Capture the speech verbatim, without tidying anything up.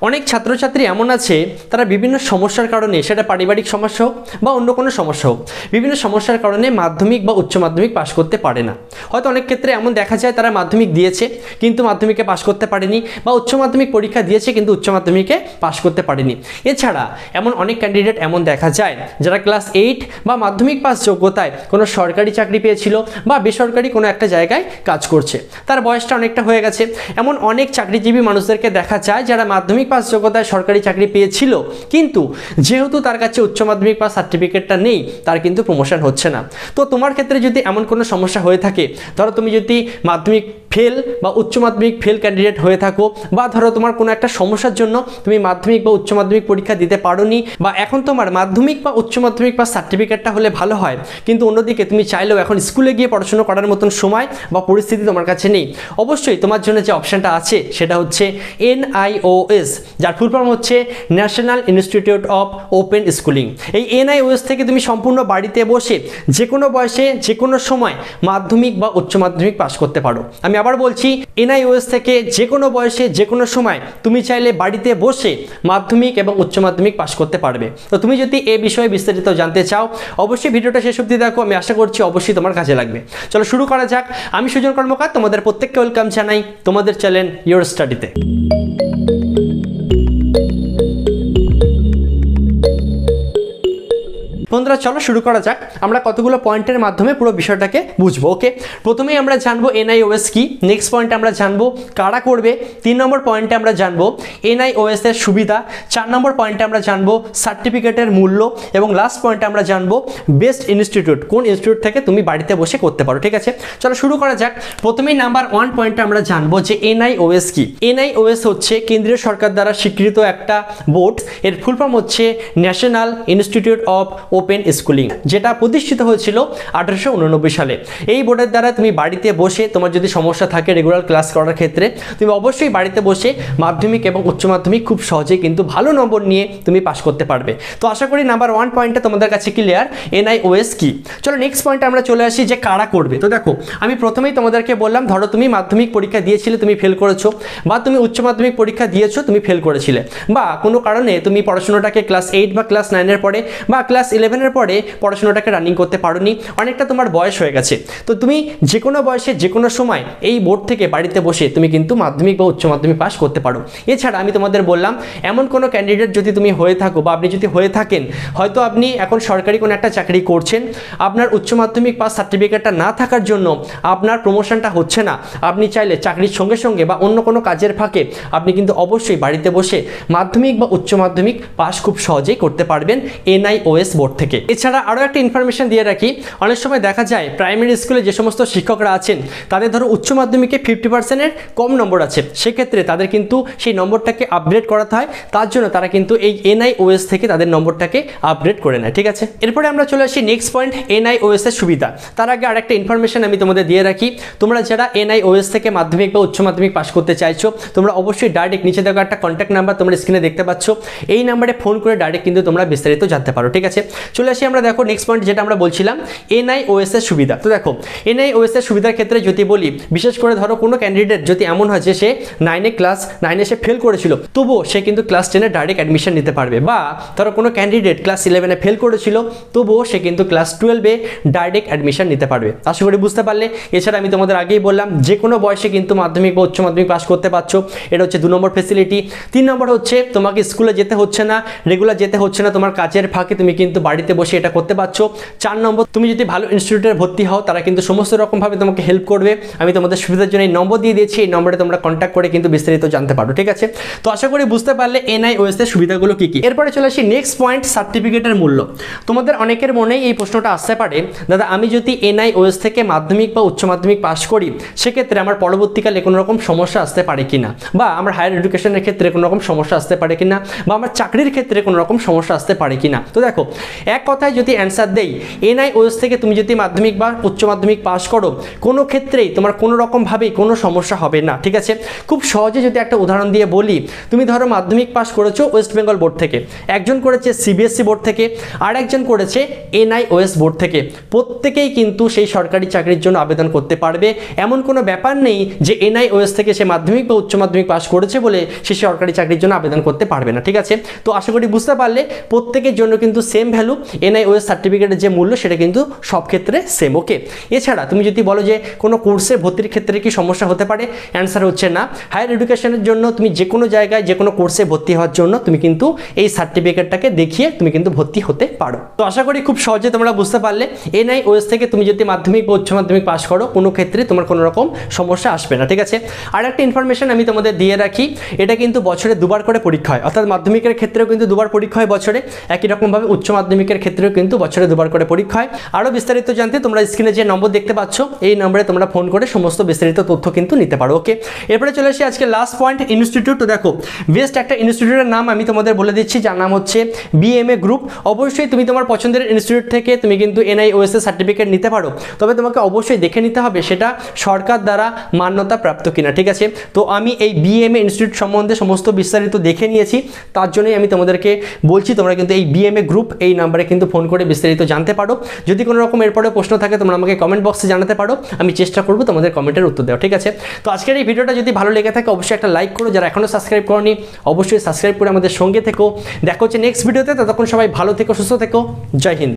অনেক ছাত্রছাত্রী এমন আছে তারা বিভিন্ন সমস্যার কারণে, সেটা পারিবারিক সমস্যা হোক বা অন্য কোনো সমস্যা হোক, বিভিন্ন সমস্যার কারণে মাধ্যমিক বা উচ্চ মাধ্যমিক পাশ করতে পারে না। হয়তো অনেক ক্ষেত্রে এমন দেখা যায় তারা মাধ্যমিক দিয়েছে কিন্তু মাধ্যমিকে পাশ করতে পারেনি, বা উচ্চ মাধ্যমিক পরীক্ষা দিয়েছে কিন্তু উচ্চ মাধ্যমিকে পাশ করতে পারেনি। এছাড়া এমন অনেক ক্যান্ডিডেট এমন দেখা যায় যারা ক্লাস এইট বা মাধ্যমিক পাস যোগ্যতায় কোনো সরকারি চাকরি পেয়েছিল বা বেসরকারি কোনো একটা জায়গায় কাজ করছে, তার বয়সটা অনেকটা হয়ে গেছে। এমন অনেক চাকরিজীবী মানুষদেরকে দেখা যায় যারা মাধ্যমিক পাস যোগ্যতায় সরকারি চাকরি পেয়েছিল, কিন্তু যেহেতু তার কাছে উচ্চ মাধ্যমিক পাস সার্টিফিকেটটা নেই, তার কিন্তু প্রমোশন হচ্ছে না। তো তোমার ক্ষেত্রে যদি এমন কোনো সমস্যা হয়ে থাকে, ধরো তুমি যদি মাধ্যমিক ফেল বা উচ্চ মাধ্যমিক ফেল ক্যান্ডিডেট হয়ে থাকো, বা ধরো তোমার কোনো একটা সমস্যার জন্য তুমি মাধ্যমিক বা উচ্চ মাধ্যমিক পরীক্ষা দিতে পারোনি, বা এখন তোমার মাধ্যমিক বা উচ্চ মাধ্যমিক পাস সার্টিফিকেটটা হলে ভালো হয়, কিন্তু অন্যদিকে তুমি চাইলেও এখন স্কুলে গিয়ে পড়াশোনা করার মতন সময় বা পরিস্থিতি তোমার কাছে নেই, অবশ্যই তোমার জন্য যে অপশানটা আছে সেটা হচ্ছে এন আই ও এস, যার ফুল ফর্ম হচ্ছে national institute of open schooling. এই এন আই ও এস থেকে তুমি সম্পূর্ণ বাড়িতে বসে যে কোনো বয়সে যে কোনো সময় মাধ্যমিক বা উচ্চ মাধ্যমিক পাস করতে পারো। আমি আবার বলছি, এন আই ও এস থেকে যে কোনো বয়সে যে কোনো সময় তুমি চাইলে বাড়িতে বসে মাধ্যমিক এবং উচ্চ মাধ্যমিক পাস করতে পারবে। তো তুমি যদি এই বিষয়ে বিস্তারিত জানতে চাও, অবশ্যই ভিডিওটা শেষ অবধি দেখো, আমি আশা করছি অবশ্যই তোমার কাজে লাগবে। চলো শুরু করা যাক। আমি সুজন কর্মকার, তোমাদের প্রত্যেককে ওয়েলকাম জানাই তোমাদের চ্যানেল ইয়োর স্টাডিতে। বন্ধুরা চলো শুরু করা যাক। আমরা কতগুলো পয়েন্টের মাধ্যমে পুরো বিষয়টাকে বুঝবো। ওকে, প্রথমেই আমরা জানবো এন আই ও এস কি, নেক্সট পয়েন্টে আমরা জানবো কারা করবে, তিন নম্বর পয়েন্টে আমরা জানবো এন আই ও এস এর সুবিধা, চার নম্বর পয়েন্টে আমরা জানবো সার্টিফিকেটের মূল্য, এবং লাস্ট পয়েন্টে আমরা জানবো বেস্ট ইনস্টিটিউট, কোন ইনস্টিটিউট থেকে তুমি বাড়িতে বসে করতে পারো। ঠিক আছে, চলো শুরু করা যাক। প্রথমেই নাম্বার ওয়ান পয়েন্টে আমরা জানবো যে এন আই ও এস কি। এন আই ও এস হচ্ছে কেন্দ্রীয় সরকার দ্বারা স্বীকৃত একটা বোর্ড, এর ফুল ফর্ম হচ্ছে national institute of open schooling, যেটা প্রতিষ্ঠিত হয়েছিল আঠারোশো উননব্বই সালে। এই বোর্ডের দ্বারা তুমি বাড়িতে বসে, তোমার যদি সমস্যা থাকে রেগুলার ক্লাস করার ক্ষেত্রে, তুমি অবশ্যই বাড়িতে বসে মাধ্যমিক এবং উচ্চ মাধ্যমিক খুব সহজেই কিন্তু ভালো নম্বর নিয়ে তুমি পাস করতে পারবে। তো আশা করি নাম্বার ওয়ান পয়েন্টটা তোমাদের কাছে clear, N I O S কি। চলো নেক্সট পয়েন্টে আমরা চলে আসি যে কারা করবে। তো দেখো, আমি প্রথমেই তোমাদেরকে বললাম, ধরো তুমি মাধ্যমিক পরীক্ষা দিয়েছিলে, তুমি ফেল করেছো, বা তুমি উচ্চ মাধ্যমিক পরীক্ষা দিয়েছো, তুমি ফেল করেছিলে, বা কোনো কারণে তুমি পড়াশোনাটাকে ক্লাস এইট বা ক্লাস নাইনের পরে বা ক্লাস ইলেভেনের পরে পড়াশোনাটাকে রানিং করতে পারোনি, অনেকটা তোমার বয়স হয়ে গেছে। তো তুমি যে কোনো বয়সে যে কোনো সময় এই বোর্ড থেকে বাড়িতে বসে তুমি কিন্তু মাধ্যমিক বা উচ্চ মাধ্যমিক পাস করতে পারো। এছাড়া আমি তোমাদের বললাম, এমন কোনো ক্যান্ডিডেট যদি তুমি হয়ে থাকো বা আপনি যদি হয়ে থাকেন, হয়তো আপনি এখন সরকারি কোনো একটা চাকরি করছেন, আপনার উচ্চ মাধ্যমিক পাস সার্টিফিকেটটা না থাকার জন্য আপনার প্রমোশনটা হচ্ছে না, আপনি চাইলে চাকরির সঙ্গে সঙ্গে বা অন্য কোনো কাজের ফাঁকে আপনি কিন্তু অবশ্যই বাড়িতে বসে মাধ্যমিক বা উচ্চ মাধ্যমিক পাস খুব সহজেই করতে পারবেন N I O S board থেকে। এছাড়া আরও একটা ইনফরমেশন দিয়ে রাখি, অনেক সময় দেখা যায় প্রাইমারি স্কুলে যে সমস্ত শিক্ষকরা আছেন তাদের ধরো উচ্চ মাধ্যমিকে ফিফটি পার্সেন্টের কম নম্বর আছে, সেক্ষেত্রে তাদের কিন্তু সেই নম্বরটাকে আপগ্রেড করাতে হয়, তার জন্য তারা কিন্তু এই এন আই ও এস থেকে তাদের নম্বরটাকে আপগ্রেড করে নেয়। ঠিক আছে, এরপরে আমরা চলে আসি next point, N I O S এর সুবিধা। তার আগে আরেকটা ইনফরমেশন আমি তোমাদের দিয়ে রাখি, তোমরা যারা এন আই ও এস থেকে মাধ্যমিক বা উচ্চ মাধ্যমিক পাস করতে চাইছো, তোমরা অবশ্যই ডাইরেক্ট নিচে দেখো একটা কন্ট্যাক্ট নাম্বার তোমরা স্ক্রিনে দেখতে পাচ্ছ, এই নাম্বারে ফোন করে ডাইরেক্ট কিন্তু তোমরা বিস্তারিত জানতে পারো। ঠিক আছে, চলে আসি আমরা দেখো নেক্সট পয়েন্ট যেটা আমরা বলছিলাম এন আই ও এস এর সুবিধা। তো দেখো, এন আই ও এস এর সুবিধার ক্ষেত্রে যদি বলি, বিশেষ করে ধরো কোনো ক্যান্ডিডেট যদি এমন হয় যে সে নাইনে ক্লাস নাইনে সে ফেল করেছিল, তবুও সে কিন্তু ক্লাস টেনে ডাইরেক্ট অ্যাডমিশন নিতে পারবে, বা ধরো কোনো ক্যান্ডিডেট ক্লাস ইলেভেনে ফেল করেছিল, তবুও সে কিন্তু ক্লাস টুয়েলভে ডাইরেক্ট অ্যাডমিশন নিতে পারবে। আশা করি বুঝতে পারলে। এছাড়া আমি তোমাদের আগেই বললাম, যে কোনো বয়সে কিন্তু মাধ্যমিক বা উচ্চ মাধ্যমিক পাস করতে পারছো, এটা হচ্ছে দু নম্বর ফেসিলিটি। তিন নম্বর হচ্ছে তোমাকে স্কুলে যেতে হচ্ছে না, রেগুলার যেতে হচ্ছে না, তোমার কাজের ফাঁকে তুমি কিন্তু বাড়িতে বসে এটা করতে পারছো। চার নম্বর, তুমি যদি ভালো ইনস্টিটিউটে ভর্তি হও, তারা কিন্তু সমস্ত রকমভাবে তোমাকে হেল্প করবে। আমি তোমাদের সুবিধার জন্য এই নম্বর দিয়ে দিয়েছি, এই নম্বরে তোমরা কন্ট্যাক্ট করে কিন্তু বিস্তারিত জানতে পারো। ঠিক আছে, তো আশা করি বুঝতে পারলে এন আই ও এস এর সুবিধাগুলো কি কি। এরপরে চলে আসি নেক্সট পয়েন্ট, সার্টিফিকেটের মূল্য। তোমাদের অনেকের মনে এই প্রশ্নটা আসতে পারে, দাদা আমি যদি এন আই ও এস থেকে মাধ্যমিক বা উচ্চ মাধ্যমিক পাস করি, সেক্ষেত্রে আমার পরবর্তীকালে কোনো রকম সমস্যা আসতে পারে কিনা, বা আমার হায়ার এডুকেশনের ক্ষেত্রে কোনো রকম সমস্যা আসতে পারে কিনা, বা আমার চাকরির ক্ষেত্রে কোনো রকম সমস্যা আসতে পারে কিনা। তো দেখো, এক এক কথায় যদি অ্যান্সার দেই এনআইওএস থেকে তুমি যদি মাধ্যমিক বা উচ্চ মাধ্যমিক পাস করো কোনো ক্ষেত্রেই তোমার কোনো রকমভাবেই কোনো সমস্যা হবে না, ঠিক আছে। খুব সহজে যদি একটা উদাহরণ দিয়ে বলি, তুমি ধরো মাধ্যমিক পাস করেছো ওয়েস্ট বেঙ্গল বোর্ড থেকে, একজন করেছে সিবিএসসি বোর্ড থেকে, আর একজন করেছে এনআইওএস বোর্ড থেকে, প্রত্যেকেই কিন্তু সেই সরকারি চাকরির জন্য আবেদন করতে পারবে। এমন কোনো ব্যাপার নেই যে এনআইওএস থেকে সে মাধ্যমিক বা উচ্চ মাধ্যমিক পাস করেছে বলে সে সরকারি চাকরির জন্য আবেদন করতে পারবে না, ঠিক আছে। তো আশা করি বুঝতে পারলে প্রত্যেকের জন্য কিন্তু সেম ভ্যালু, এনআইওএস সার্টিফিকেটের যে মূল্য সেটা কিন্তু সব ক্ষেত্রে সেম, ওকে। এছাড়া তুমি যদি বলো যে কোনো কোর্সে ভর্তির ক্ষেত্রে কি সমস্যা হতে পারে, অ্যান্সার হচ্ছে না। হায়ার এডুকেশনের জন্য তুমি যে কোনো জায়গায় যে কোনো কোর্সে ভর্তি হওয়ার জন্য তুমি কিন্তু এই সার্টিফিকেটটাকে দেখিয়ে তুমি কিন্তু ভর্তি হতে পারো। তো আশা করি খুব সহজে তোমরা বুঝতে পারলে এনআইওএস থেকে তুমি যদি মাধ্যমিক বা উচ্চ মাধ্যমিক পাস করো কোনো ক্ষেত্রে তোমার কোনো রকম সমস্যা আসবে না, ঠিক আছে। আর একটা ইনফরমেশন আমি তোমাদের দিয়ে রাখি, এটা কিন্তু বছরে দুবার করে পরীক্ষা হয়, অর্থাৎ মাধ্যমিকের ক্ষেত্রেও কিন্তু দুবার পরীক্ষা হয় বছরে, একই রকমভাবে উচ্চ মাধ্যমিকের ক্ষেত্রেও কিন্তু বছরে দুবার করে পরীক্ষা হয়। আরও বিস্তারিত জানতে তোমরা স্ক্রিনে যে নম্বর দেখতে পাচ্ছ এই নম্বরে তোমরা ফোন করে সমস্ত বিস্তারিত তথ্য কিন্তু নিতে পারো, ওকে। এরপরে চলে আসি আজকে লাস্ট পয়েন্ট, ইনস্টিটিউট। তো দেখো বেস্ট একটা ইনস্টিটিউটের নাম আমি তোমাদের বলে দিচ্ছি, যার নাম হচ্ছে বিএমএ গ্রুপ। অবশ্যই তুমি তোমার পছন্দের ইনস্টিটিউট থেকে তুমি কিন্তু এনআইওএস এর সার্টিফিকেট নিতে পারো, তবে তোমাকে অবশ্যই দেখে নিতে হবে সেটা সরকার দ্বারা মান্যতা প্রাপ্ত কিনা, ঠিক আছে। তো আমি এই বিএমএ ইনস্টিটিউট সম্বন্ধে সমস্ত বিস্তারিত দেখে নিয়েছি, তার জন্যই আমি তোমাদেরকে বলছি তোমরা কিন্তু এই বিএমএ গ্রুপ এই নাম্বারে কিন্তু ফোন করে বিস্তারিত জানতে পারো। যদি কোনো রকম এরপরে প্রশ্ন থাকে তোমরা আমাকে কমেন্ট বক্সে জানাতে পারো, আমি চেষ্টা করবো তোমাদের কমেন্টের উত্তর দেওয়া, ঠিক আছে। তো আজকের এই ভিডিওটা যদি ভালো লেগে থাকে অবশ্যই একটা লাইক করো, যারা এখনও সাবস্ক্রাইব করনি অবশ্যই সাবস্ক্রাইব করে আমাদের সঙ্গে থেকো। দেখা হচ্ছে নেক্সট ভিডিওতে, ততক্ষণ সবাই ভালো থেকো, সুস্থ থেকো, জয় হিন্দ।